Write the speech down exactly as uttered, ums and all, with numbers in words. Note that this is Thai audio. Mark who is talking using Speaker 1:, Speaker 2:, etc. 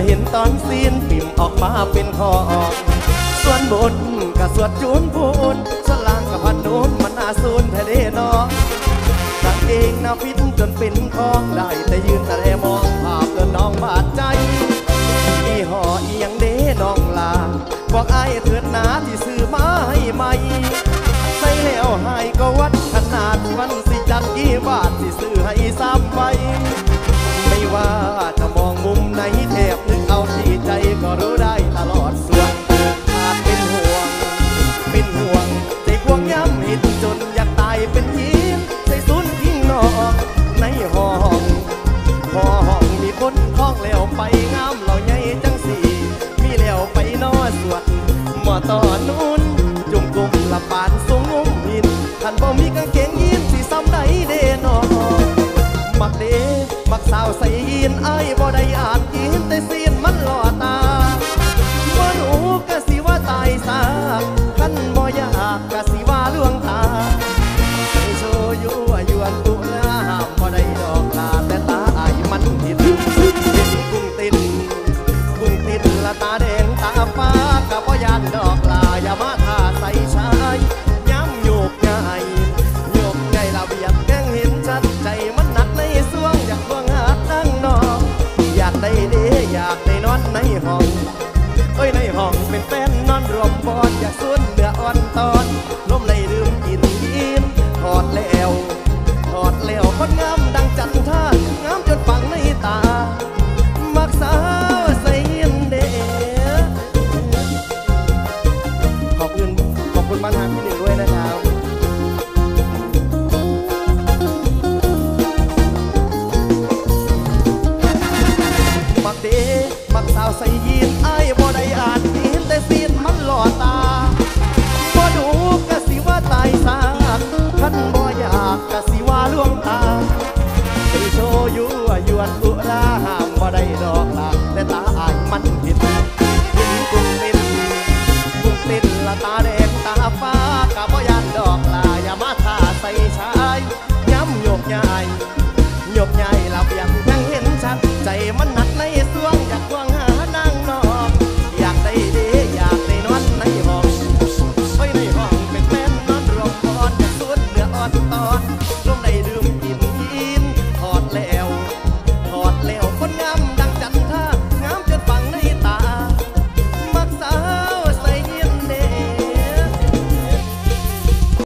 Speaker 1: เห็นตอนซีนปิ่มออกมาเป็นคอส่วนบนกับสวดจูนพูนส่วนล่างกับพันนูนมันอาสูนแท้เด้นอกางเองน่าฟิตจนเป็นคองได้แต่ยืนแต่แลมองภาพเดินน้องบาดใจอีห่ออียังเด้น้องลาบอกไอ้เถิดหนาที่ซื้อมาให้ใหม่ใส่แล้วให้ก็วัดขนาดวันสิจัดกี่บาทที่ซื้อให้ซ้ำไปไม่ว่าจะมองมุมไหนแทบนึกเอาที่ใจก็รู้ได้ตลอดส่วนอาจเป็นห่วงเป็นห่วงใจควงย้ำหิดจนอยากตายเป็นยีนใจสุนทิ้งนอกในห้องห้องมีคนท้องแล้วไปงามเหล่าใหญ่จังสีมีแล้วไปนอสวดหมอต่อนุนจุ่มกลุ่มละปานสูงงมหินท่านบ่มีกางเกงยีนสีซ้ำใดเดนอมักเดมักสาวใส่ยีนไอ้บ่ได้อ่านยีนแต่ซีนมันหล่อตาว่าหนูกะสิว่าตายซาขันบ่อยากกะสิว่าลวงตาใส่โชยุยวนตุลาห้ามบ่ได้ดอกลาแต่ตาไอ้มันผิดกุ้งติดกุ้งติดละตาแดงตาฟ้ากับบ่ยานดอกลา